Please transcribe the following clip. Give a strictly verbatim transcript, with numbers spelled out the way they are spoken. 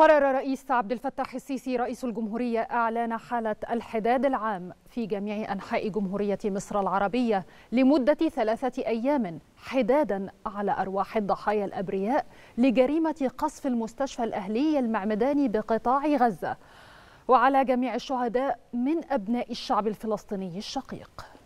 قرر رئيس عبد الفتاح السيسي رئيس الجمهورية إعلان حالة الحداد العام في جميع أنحاء جمهورية مصر العربية لمدة ثلاثة أيام حدادا على أرواح الضحايا الأبرياء لجريمة قصف المستشفى الأهلي المعمداني بقطاع غزة، وعلى جميع الشهداء من أبناء الشعب الفلسطيني الشقيق.